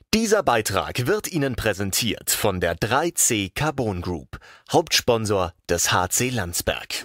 Dieser Beitrag wird Ihnen präsentiert von der 3C Carbon Group, Hauptsponsor des HC Landsberg.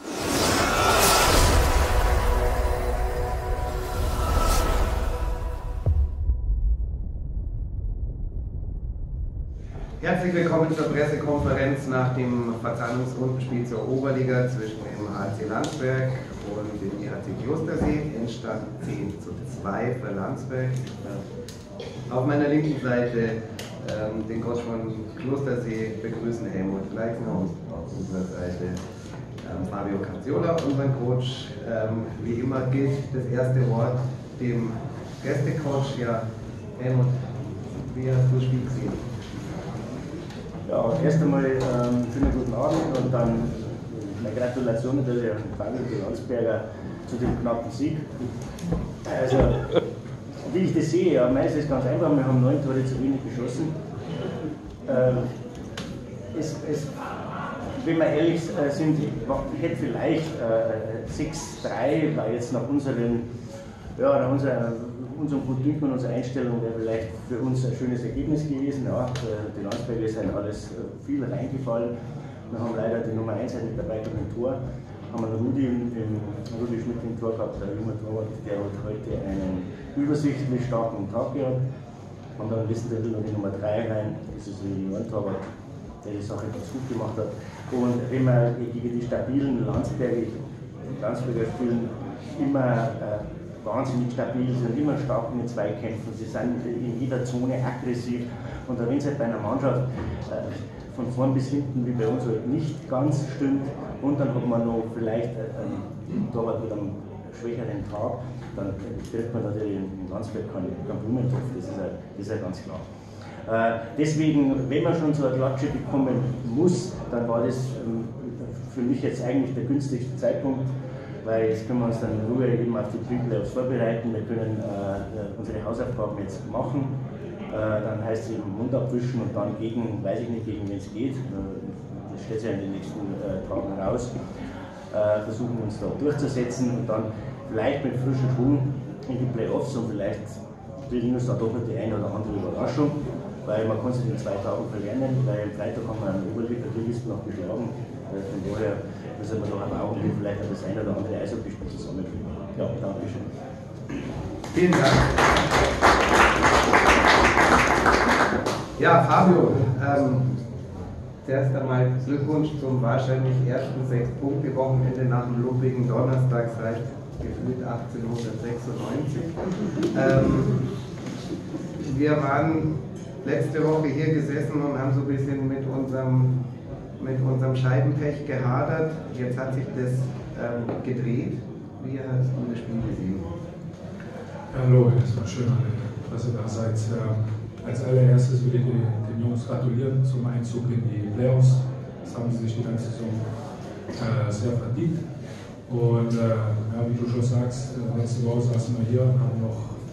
Herzlich willkommen zur Pressekonferenz nach dem Verzahnungsrundenspiel zur Oberliga zwischen dem HC Landsberg und dem IHC Klostersee. Endstand 10:2 für Landsberg. Auf meiner linken Seite den Coach von Klostersee begrüßen Helmut Leichner und auf unserer Seite Fabio Cazziola, unseren Coach. Wie immer gilt das erste Wort dem Gästecoach. Ja, Helmut, wie hast du das Spiel gesehen? Ja, erst einmal schönen guten Abend und dann eine Gratulation natürlich an Fabio Landsberger zu dem knappen Sieg. Also, wie ich das sehe, ja, meistens ist es ganz einfach, wir haben 9 Tore zu wenig geschossen. Wenn wir ehrlich sind, ich hätte vielleicht 6:3, weil jetzt nach unserem Gutdünken und unserer Einstellung wäre vielleicht für uns ein schönes Ergebnis gewesen. Ja, die Landsberger sind alles viel reingefallen. Wir haben leider die Nummer 1 mit dabei durch ein Tor. Haben wir Rudi Schmidt im Tor gehabt, der junge Torwart, der hat heute einen übersichtlich starken Tag gehabt. Haben dann wissen wir noch die Nummer 3 rein, das ist ein Juniorentorwart, der die Sache ganz gut gemacht hat. Und wenn wir gegen die stabilen Landsberger spielen, immer wahnsinnig stabil, sie sind immer stark in den Zweikämpfen, sie sind in jeder Zone aggressiv. Und wenn es halt bei einer Mannschaft von vorn bis hinten wie bei uns halt nicht ganz stimmt und dann hat man noch vielleicht einen Torwart mit einem schwächeren Tag, dann kriegt man natürlich in Landsberg keinen Blumentopf, das ist ja ganz klar. Deswegen, wenn man schon so eine Klatsche bekommen muss, dann war das für mich jetzt eigentlich der günstigste Zeitpunkt, weil jetzt können wir uns dann in Ruhe eben auf die Pre-Playoffs vorbereiten, wir können unsere Hausaufgaben jetzt machen, dann heißt es eben Mund abwischen und dann weiß ich nicht, gegen wen es geht, das stellt sich ja in den nächsten Tagen raus, versuchen uns da durchzusetzen und dann vielleicht mit frischen Schuhen in die Playoffs und vielleicht bringen uns da doch noch die eine oder andere Überraschung, weil man kann sich in 2 Tagen verlernen, weil am Freitag haben wir einen Oberliga-Ligisten noch geschlagen, von daher müssen wir noch am Augenblick vielleicht das eine oder andere Eishockeyspiel zusammenbringen. Ja, danke schön. Vielen Dank. Ja, Fabio, zuerst einmal Glückwunsch zum wahrscheinlich ersten 6-Punkte-Wochenende nach dem Ludwigen Donnerstag seit gefühlt 1896. Wir waren letzte Woche hier gesessen und haben so ein bisschen mit unserem Scheibenpech gehadert. Jetzt hat sich das gedreht. Wie hast du das Spiel gesehen? Hallo, es war schön, dass ihr da seid. Als allererstes will ich den Jungs gratulieren zum Einzug in die Playoffs. Das haben sie sich die ganze Saison sehr verdient. Und ja, wie du schon sagst, letzte Woche saßen wir hier und waren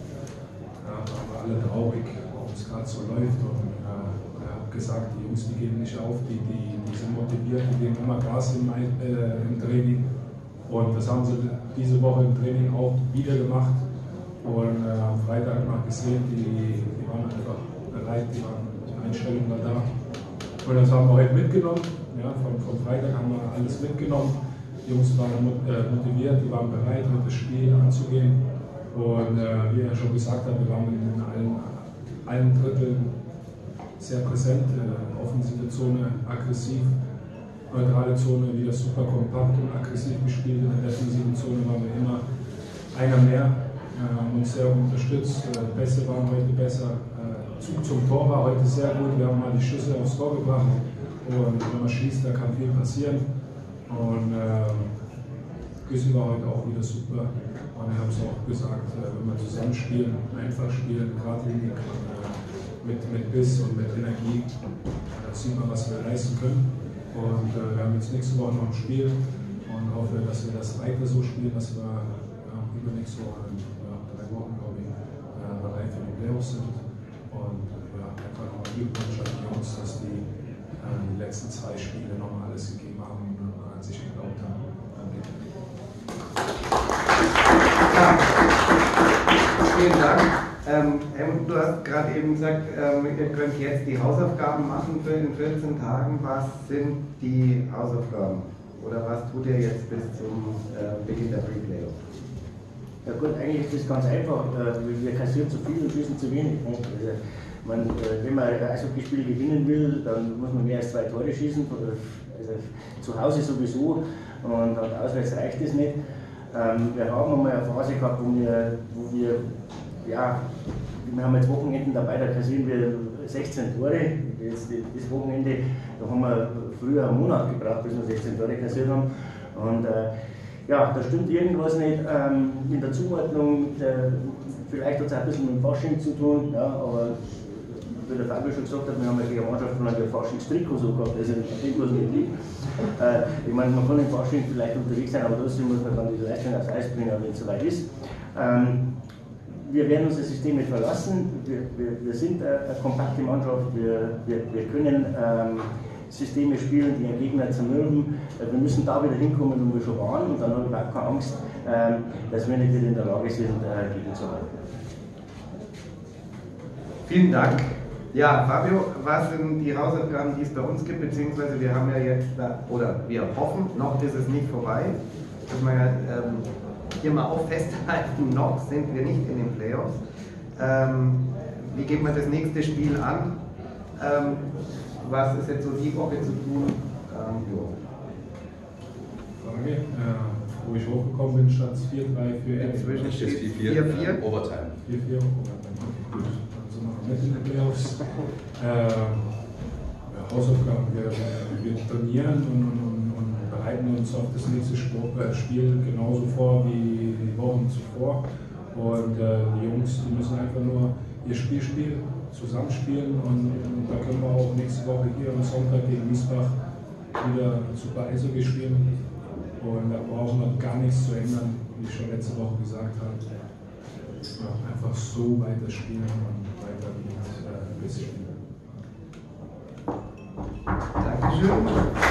alle traurig, warum es gerade so läuft. Und ich habe gesagt, die Jungs, die geben nicht auf, die sind motiviert, die geben immer Gas im Training. Und das haben sie diese Woche im Training auch wieder gemacht. Und am Freitag mal gesehen, die waren einfach bereit, die waren mit Einstellung da. Und das haben wir heute mitgenommen. Ja, vom Freitag haben wir alles mitgenommen. Die Jungs waren motiviert, die waren bereit, mit das Spiel anzugehen. Und wie er schon gesagt hat, wir waren in allen Dritteln sehr präsent. Offensive Zone aggressiv, neutrale Zone wieder super kompakt und aggressiv gespielt. In der defensiven Zone waren wir immer einer mehr. Haben uns sehr unterstützt, Pässe waren heute besser, Zug zum Tor war heute sehr gut, wir haben mal die Schüsse aufs Tor gebracht und wenn man schießt, da kann viel passieren und Küsse war heute auch wieder super und wir haben es auch gesagt, wenn wir zusammen spielen, einfach spielen, geradlinig, mit Biss und mit Energie, da sieht man, was wir leisten können und wir haben jetzt nächste Woche noch ein Spiel und hoffe, dass wir das weiter so spielen, dass wir übernächste Woche 3 Wochen, glaube ich, bereit für die Playoffs sind. Und einfach nochmal Glückwunsch an die Jungs, dass die letzten 2 Spiele nochmal alles gegeben haben und an sich geglaubt haben. Danke. Ja, vielen Dank. Helmut, du hast gerade eben gesagt, ihr könnt jetzt die Hausaufgaben machen für in 14 Tagen. Was sind die Hausaufgaben? Oder was tut ihr jetzt bis zum Beginn der Pre-Playoffs? Ja gut, eigentlich ist das ganz einfach. Wir kassieren zu viel und schießen zu wenig. Also, wenn man ein Eishockeyspiel gewinnen will, dann muss man mehr als 2 Tore schießen. Also zu Hause sowieso und auswärts reicht es nicht. Wir haben einmal eine Phase gehabt, wo wir haben jetzt Wochenenden dabei, da kassieren wir 16 Tore. Das Wochenende, da haben wir früher einen Monat gebraucht, bis wir 16 Tore kassiert haben. Und da stimmt irgendwas nicht in der Zuordnung. Vielleicht hat es auch ein bisschen mit dem Fasching zu tun, ja, aber wie der Fabio schon gesagt hat, wir haben ja gegen eine Mannschaft von einem Faschingstrikot so gehabt, also an dem was nicht liegt. Ich meine, man kann im Fasching vielleicht unterwegs sein, aber trotzdem muss man dann die Leistung aufs Eis bringen, wenn es soweit ist. Wir werden unser System nicht verlassen, wir sind eine kompakte Mannschaft, wir können Systeme spielen, die einen Gegner zermürben. Wir müssen da wieder hinkommen, wo wir schon waren, und dann habe ich überhaupt keine Angst, dass wir nicht wieder in der Lage sind, gegenzuhalten. Vielen Dank. Ja, Fabio, was sind die Hausaufgaben, die es bei uns gibt, beziehungsweise wir haben ja jetzt, oder wir hoffen, noch ist es nicht vorbei, dass wir ja hier mal auch festhalten, noch sind wir nicht in den Playoffs. Wie geht man das nächste Spiel an? Was ist jetzt so die Woche zu tun? Frage, wo ich hochgekommen bin, stand es 4-3 für Ende. Inzwischen steht 4-4 Overtime. 4-4 Overtime, gut. Also machen wir mit in den Playoffs. Hausaufgaben, wir trainieren und bereiten uns auf das nächste Spiel genauso vor wie die Wochen zuvor. Und die Jungs, die müssen einfach nur ihr Spiel spielen, zusammenspielen, und da können wir auch nächste Woche hier am Sonntag gegen Miesbach wieder super Eishockey spielen. Und da brauchen wir gar nichts zu ändern, wie ich schon letzte Woche gesagt habe. Ja, einfach so weiter spielen und weiter mit bis spielen. Dankeschön.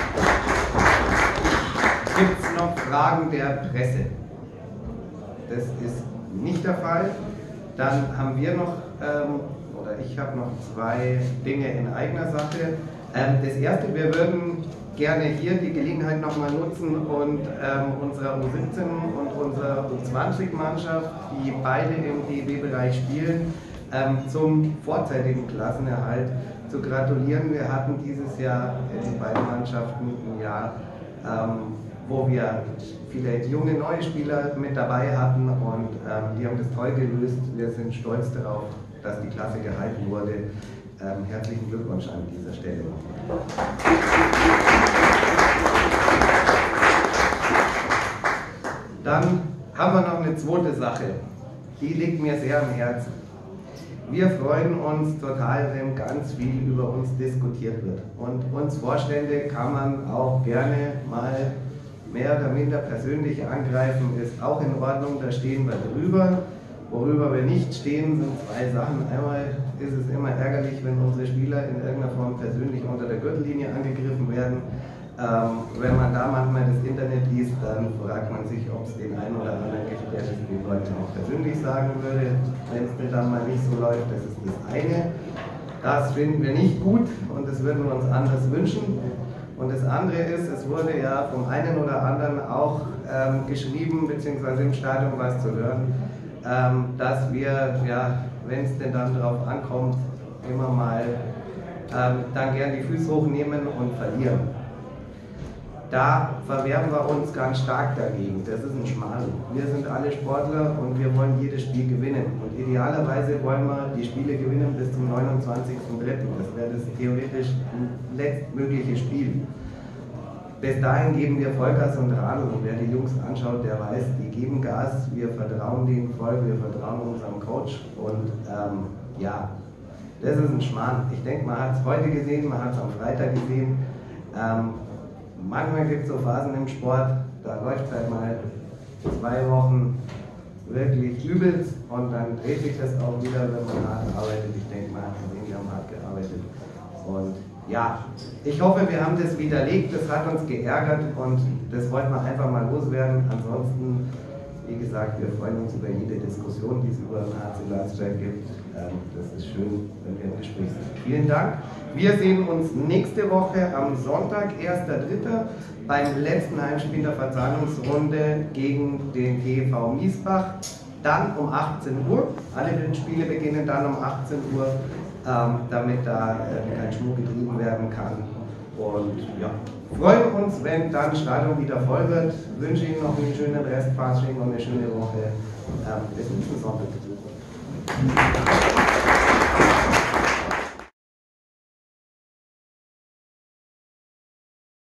Gibt es noch Fragen der Presse? Das ist nicht der Fall. Dann haben wir noch, oder ich habe noch 2 Dinge in eigener Sache. Das erste, wir würden gerne hier die Gelegenheit nochmal nutzen und unserer U17 und unserer U20-Mannschaft, die beide im DEB-Bereich spielen, zum vorzeitigen Klassenerhalt zu gratulieren. Wir hatten dieses Jahr in beiden Mannschaften ein Jahr, wo wir viele junge neue Spieler mit dabei hatten, und die haben das toll gelöst. Wir sind stolz darauf, dass die Klasse gehalten wurde. Herzlichen Glückwunsch an dieser Stelle. Dann haben wir noch eine zweite Sache, die liegt mir sehr am Herzen. Wir freuen uns total, wenn ganz viel über uns diskutiert wird. Und uns Vorstände kann man auch gerne mal mehr oder minder persönlich angreifen, ist auch in Ordnung, da stehen wir drüber. Worüber wir nicht stehen, sind 2 Sachen. Einmal ist es immer ärgerlich, wenn unsere Spieler in irgendeiner Form persönlich unter der Gürtellinie angegriffen werden. Wenn man da manchmal das Internet liest, dann fragt man sich, ob es den einen oder anderen gibt, der das den Leuten auch persönlich sagen würde, wenn es denn dann mal nicht so läuft. Das ist das eine. Das finden wir nicht gut und das würden wir uns anders wünschen. Und das andere ist, es wurde ja vom einen oder anderen auch geschrieben, beziehungsweise im Stadion was zu hören, dass wir, ja, wenn es denn dann darauf ankommt, immer mal dann gern die Füße hochnehmen und verlieren. Da verwehren wir uns ganz stark dagegen. Das ist ein Schmarrn. Wir sind alle Sportler und wir wollen jedes Spiel gewinnen. Und idealerweise wollen wir die Spiele gewinnen bis zum 29.03. Das wäre das theoretisch letztmögliche Spiel. Bis dahin geben wir Vollgas und Radl, und wer die Jungs anschaut, der weiß, die geben Gas, wir vertrauen denen voll, wir vertrauen unserem Coach, und ja, das ist ein Schmarrn. Ich denke, man hat es heute gesehen, man hat es am Freitag gesehen. Manchmal gibt es so Phasen im Sport, da läuft es halt mal 2 Wochen wirklich übelst, und dann dreht sich das auch wieder, wenn man hart arbeitet. Ich denke, man hat gesehen, wir haben hart gearbeitet. Und ja, ich hoffe, wir haben das widerlegt, das hat uns geärgert und das wollten wir einfach mal loswerden. Ansonsten Wie gesagt, wir freuen uns über jede Diskussion, die es über den HC Landsberg gibt. Das ist schön, wenn wir im Gespräch sind. Vielen Dank. Wir sehen uns nächste Woche am Sonntag, 1.3. beim letzten Heimspiel der Verzahnungsrunde gegen den TEV Miesbach. Dann um 18 Uhr. Alle Spiele beginnen dann um 18 Uhr, damit da kein Schmuck getrieben werden kann. Und ja, freuen uns, wenn dann das Stadion wieder voll wird. Wünsche Ihnen noch einen schönen Restfasching und eine schöne Woche. Bis nächsten Sonntag.